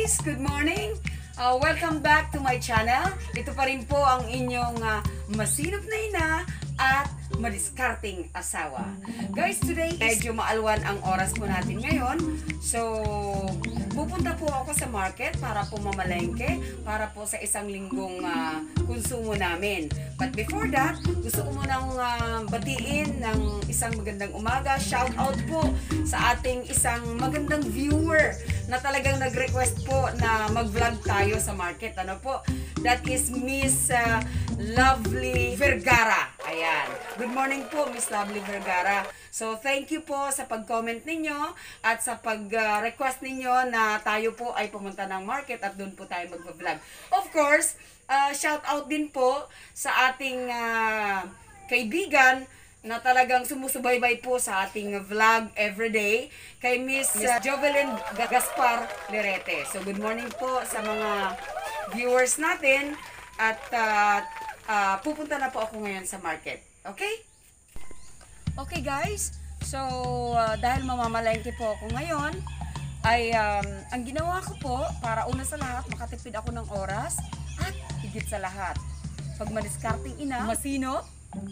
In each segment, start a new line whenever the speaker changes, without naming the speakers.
guys! Good morning! Welcome back to my channel. Ito pa rin po ang inyong masinop na ina at madiskarting asawa. Guys, today medyo maalwan ang oras po natin ngayon. So, pupunta po ako sa market para po mamalengke, para po sa isang linggong konsumo namin. But before that, gusto ko munang batiin ng isang magandang umaga. Shout out po sa ating isang magandang viewer na talagang nag-request po na mag-vlog tayo sa market. Ano po? That is Miss Lovely Vergara. Ayan. Good morning po, Miss Lovely Vergara. So, thank you po sa pag-comment ninyo at sa pag-request ninyo na tayo po ay pumunta ng market at doon po tayo mag-vlog. Of course, shout out din po sa ating kaibigan na talagang sumusubaybay po sa ating vlog everyday kay Miss Jovelyn Gaspar Lerete. So, good morning po sa mga viewers natin at pupunta na po ako ngayon sa market. Okay? Okay guys, so dahil mamamalengke po ako ngayon, ay ang ginawa ko po para una sa lahat makatipid ako ng oras at higit sa lahat, pag madiskarting ina, masino,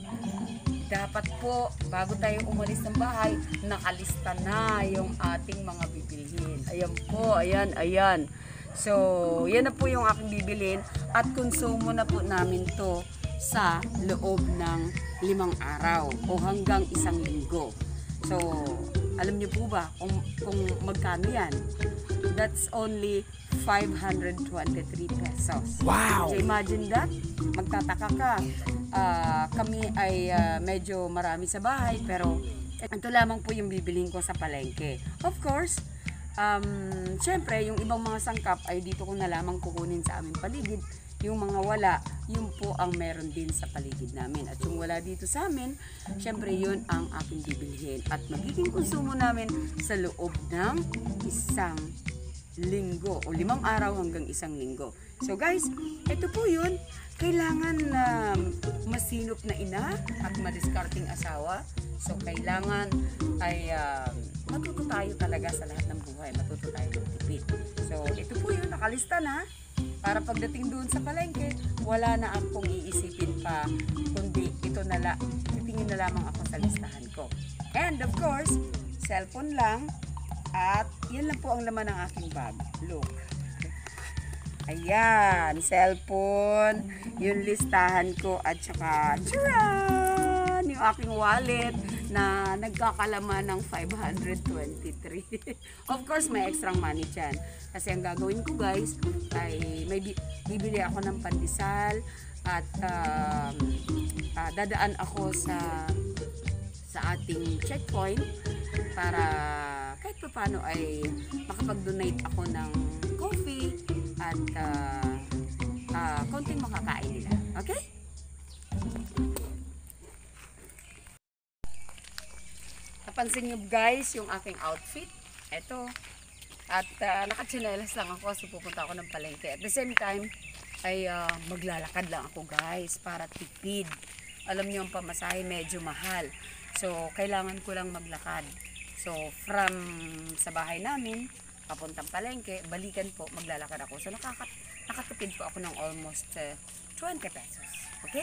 dapat po bago tayo umalis ng bahay, nakalista na yung ating mga bibilhin. Ayan po, ayan. So, yan na po yung aking bibilhin at konsumo na po namin to sa loob ng 5 araw o hanggang 1 linggo. So, alam niyo po ba kung magkano yan? That's only 523 pesos.
Wow!
So, imagine that. Magtataka ka. Kami ay medyo marami sa bahay pero ito lamang po yung bibilhin ko sa palengke. Of course, syempre, yung ibang mga sangkap ay dito ko na lamang kukunin sa aming paligid. Yung mga wala, yun po ang meron din sa paligid namin. At yung wala dito sa amin, syempre yun ang aking bibilhin. At magiging konsumo namin sa loob ng 1 linggo o 5 araw hanggang 1 linggo. So guys, ito po yun. Kailangan masinop na ina at madiskarting asawa. So kailangan ay matuto tayo talaga sa lahat ng buhay. Matuto tayo magtipid. So ito po yun, nakalista na. Para pagdating doon sa palengke, wala na akong iisipin pa, kundi ito na titingin na lamang ako sa listahan ko. And of course, cellphone lang. At yan lang po ang laman ng aking bag. Look. Ayan, cellphone, yung listahan ko at saka tcharan, yung aking wallet na nagkakalaman ng 523. Of course, may extra money dyan. Kasi ang gagawin ko guys, ay may bibili ako ng pandesal at dadaan ako sa ating checkpoint para kahit pa paano ay makapag-donate ako ng coffee at konting makakain nila. Okay? Napansin nyo guys yung aking outfit. Ito. At nakatsinelas lang ako so pupunta ako ng palengke. At the same time ay maglalakad lang ako guys para tipid. Alam nyo ang pamasahe medyo mahal. So kailangan ko lang maglakad. So from sa bahay namin papuntang palengke, balikan po, maglalakad ako. So nakatipid po ako ng almost 20 pesos. Okay?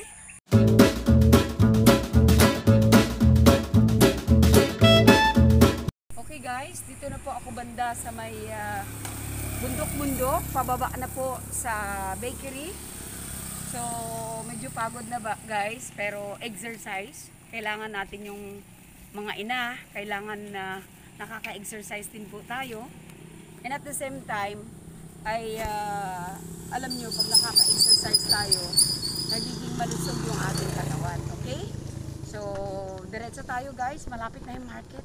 Okay guys, dito na po ako banda sa may bundok-bundok. Pababa na po sa bakery. So medyo pagod na ba guys, pero exercise. Kailangan natin yung mga ina, kailangan na nakaka-exercise din po tayo. And at the same time, ay alam nyo, pag nakaka-exercise tayo, nagiging malusog yung ating katawan. Okay? So, diretso tayo guys. Malapit na yung market.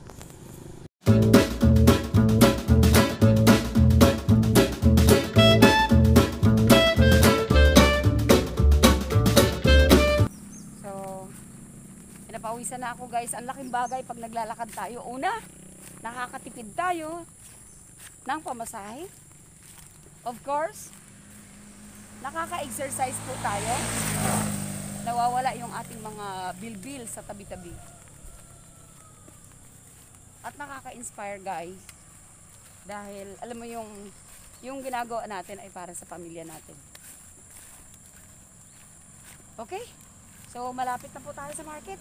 So, pinapawisan na ako guys. Ang laking bagay pag naglalakad tayo. Una, nakakatipid tayo ng pamasahe. Of course, nakaka-exercise po tayo. Nawawala yung ating mga bilbil sa tabi-tabi. At nakaka-inspire guys. Dahil alam mo yung yung ginagawa natin ay para sa pamilya natin. Okay? So, malapit na po tayo sa market.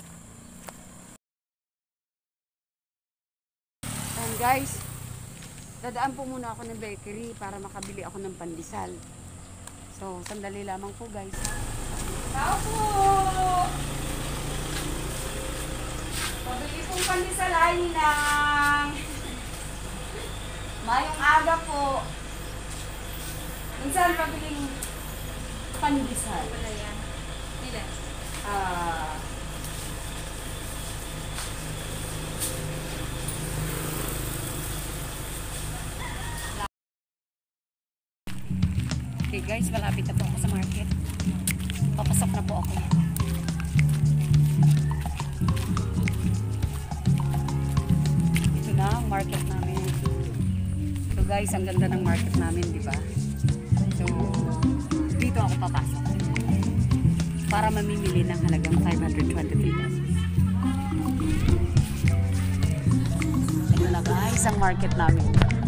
And guys, dadaan po muna ako ng bakery para makabili ako ng pandesal. So, sandali lamang po guys. Tao po! Pabili pong pandesal ay ninang. Mayong aga po. Minsan pabiling pandesal.
Wala yan. Ilan?
Okay guys, malapit na po ako sa market. Papasok na po ako. Ito na ang market namin. So guys, ang ganda ng market namin, di ba? So, dito ako papasok. Para mamimili ng halagang 523 pesos. Ito na guys, ang market namin.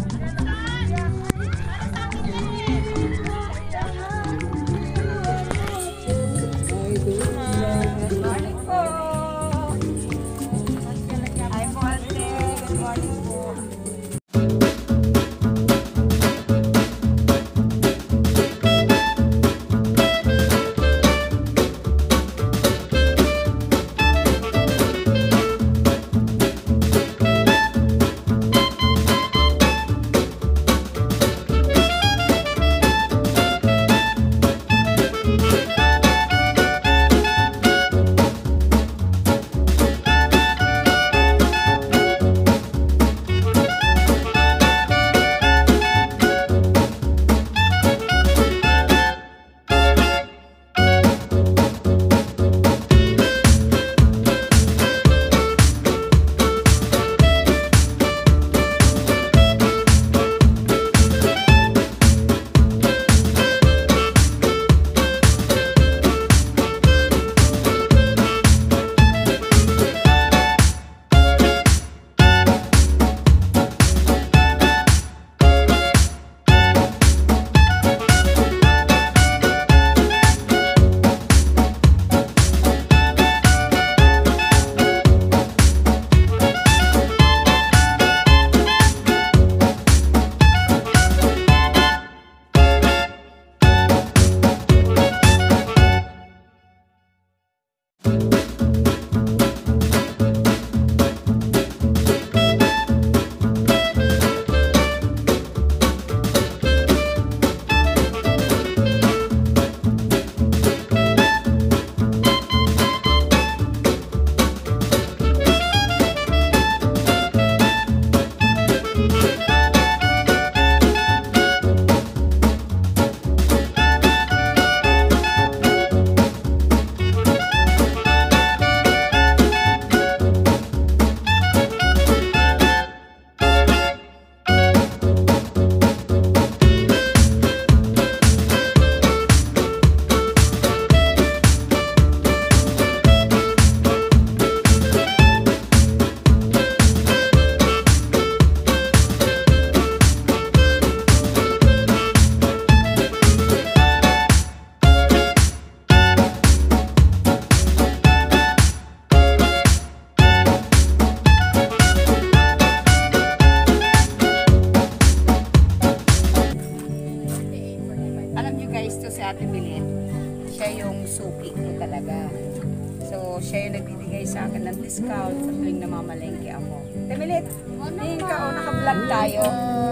Siya yung nagbibigay sa akin ng discount sa tuwing namamalengke ako. Temilit, tingin ka o naka-vlog tayo.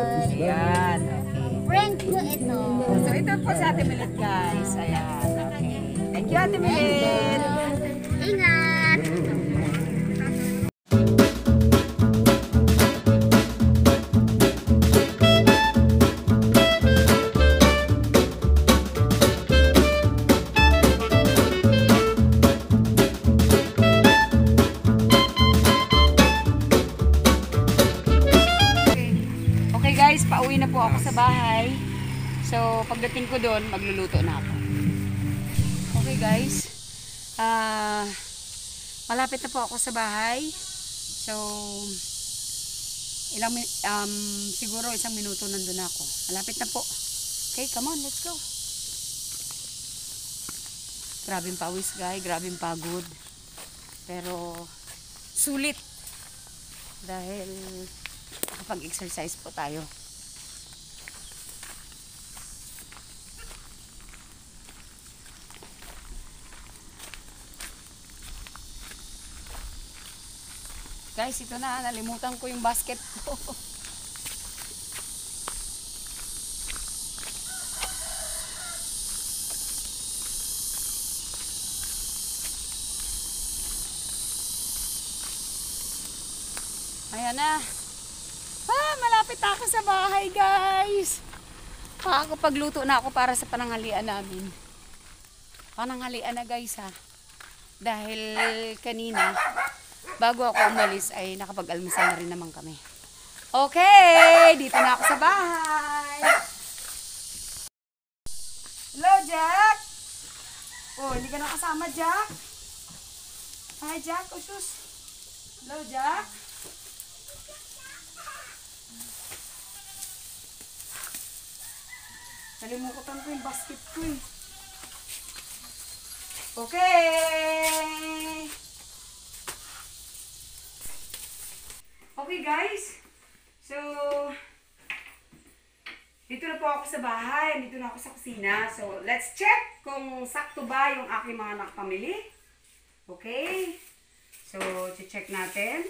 Ayan, okay.
Friend ko ito.
So ito po sa Ate Milit guys. Ayan, okay. Thank you Ate Milit.
Ingat!
Guys, pauwi na po ako sa bahay. So, pagdating ko doon, magluluto na ako. Okay guys. Malapit na po ako sa bahay. So, Siguro 1 minuto nandun ako. Malapit na po. Okay, come on, let's go. Grabing pawis, guys. Grabing pagod. Pero, sulit. Dahil, nakapag-exercise po tayo. Guys, ito na. Nalimutan ko yung basket ko. Ayan na. Malapit na ako sa bahay, guys. Pagluto na ako para sa pananghalian namin. Pananghalian na, guys, ha. Dahil kanina, bago ako umalis ay nakapag-almusal na rin naman kami. Okay, dito na ako sa bahay. Hello, Jack. Oh, hindi ka nakasama, Jack. Hi, Jack. Oh, sus. Hello, Jack. Nalimutan ko yung basket ko eh. Okay. Okay, guys. So, dito na po ako sa bahay. Dito na ako sa kusina. So, let's check kung sakto ba yung aking mga nakapamili. Okay. So, check natin.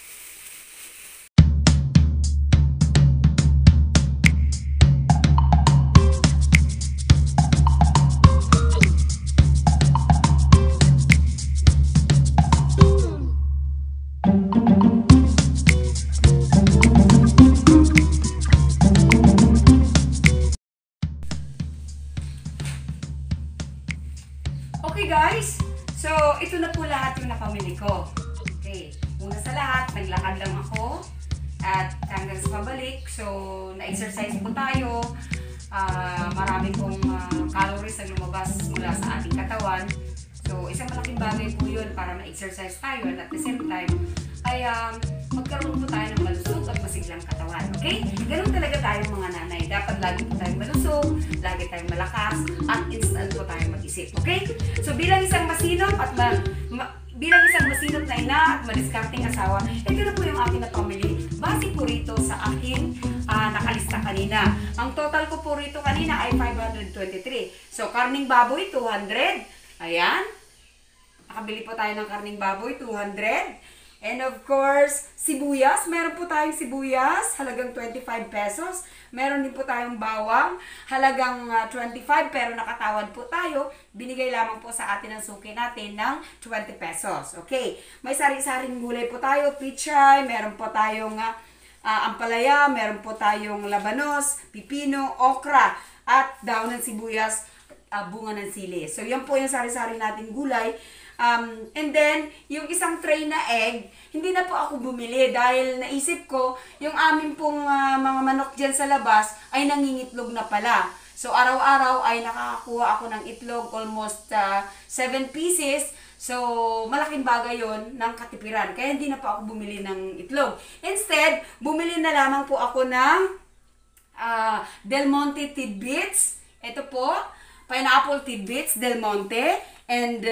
Okay, guys, so ito na po lahat yung napamili ko. Okay, una sa lahat, naglakad lang ako at hanggang sa pabalik. So, na-exercise po tayo. Marami pong calories na lumabas mula sa ating katawan. So, isang malaking bagay po yun para ma-exercise tayo at the same time ay magkaroon po tayo ng malusog at masiglang katawan. Okay? Ganun talaga tayong mga nanay. Dapat lagi po tayong malusog, lagi tayong malakas, at instant po tayong mag-isip. Okay? So, bilang isang masinop at bilang isang masinop na ina at madiskarteng asawa, ito na po yung aking napamili. Base po rito sa aking nakalista kanina. Ang total ko po rito kanina ay 523. So, karning baboy, 200. Ayan. Nakabili po tayo ng karning baboy, 200. And of course, sibuyas. Meron po tayong sibuyas, halagang 25 pesos. Meron din po tayong bawang, halagang 25 pero nakatawad po tayo. Binigay lamang po sa atin ang suki natin ng 20 pesos. Okay, may sari-saring gulay po tayo, pichay, meron po tayong ampalaya, meron po tayong labanos, pipino, okra, at daon ng sibuyas, bunga ng sili. So, yan po yung sari-sari nating gulay. And then, yung isang tray na egg, hindi na po ako bumili dahil naisip ko, yung amin pong mga manok dyan sa labas ay nangingitlog na pala. So, araw-araw ay nakakakuha ako ng itlog, almost 7 pieces. So, malaking bagay yon ng katipiran. Kaya hindi na po ako bumili ng itlog. Instead, bumili na lamang po ako ng Del Monte Tidbits. Ito po, pineapple tidbits, Del Monte. And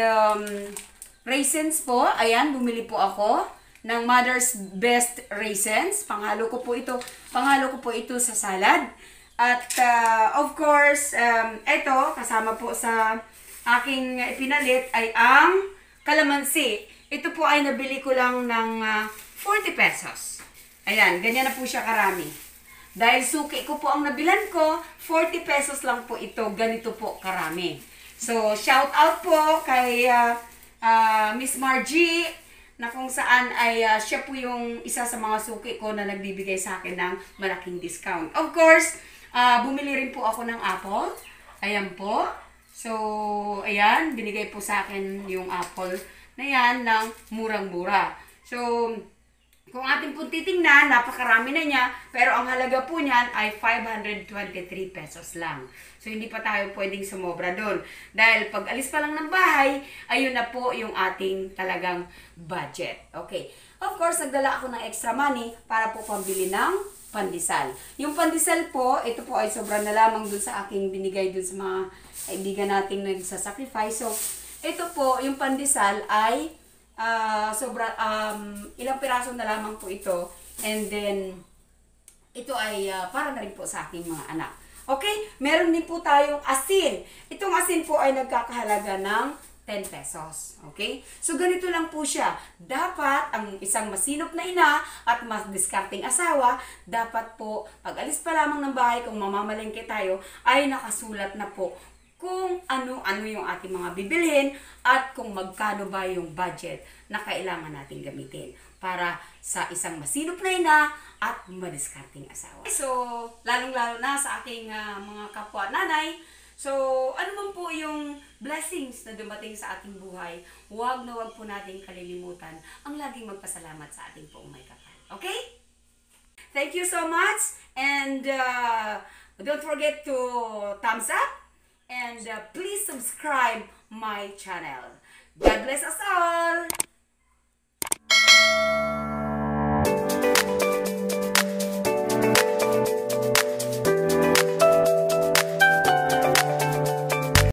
raisins po, ayan, bumili po ako ng Mother's Best Raisins. Panghalo ko po ito sa salad. At of course, ito, kasama po sa aking pinalit ay ang kalamansi. Ito po ay nabili ko lang ng 40 pesos. Ayan, ganyan na po siya karami. Dahil suki ko po ang nabilan ko, 40 pesos lang po ito, ganito po karami. So, shout out po kay Miss Margie na kung saan ay siya po yung isa sa mga suki ko na nagbibigay sa akin ng malaking discount. Of course, bumili rin po ako ng apple. Ayan po. So, ayan, binigay po sa akin yung apple na yan ng murang-mura. So, Kung ating po titingnan, napakarami na niya, pero ang halaga po niyan ay 523 pesos lang. So, hindi pa tayo pwedeng sumobra doon. Dahil pag alis pa lang ng bahay, ayun na po yung ating talagang budget. Okay. Of course, nagdala ako ng extra money para po pambili ng pandesal. Yung pandesal po, ito po ay sobra na lamang doon sa aking binigay doon sa mga kaibigan nating nagsasacrifice. So, ito po, yung pandesal ay ilang piraso na lamang po ito, and then ito ay para na rin po sa aking mga anak. Okay, meron din po tayong asin. Itong asin po ay nagkakahalaga ng 10 pesos. Okay, so ganito lang po siya. Dapat ang isang masinop na ina at mas diskarteng asawa, dapat po pag alis pa lamang ng bahay, kung mamamalengke tayo, ay nakasulat na po kung ano-ano yung ating mga bibilhin at kung magkano ba yung budget na kailangan natin gamitin para sa isang masinop na ina at madiskarteng asawa. So, lalong-lalo na sa aking mga kapwa nanay, so ano man po yung blessings na dumating sa ating buhay, huwag na huwag po natin kalilimutan ang laging magpasalamat sa ating poong may kapal. Okay? Thank you so much, and don't forget to thumbs up. And please subscribe my channel. God bless us all!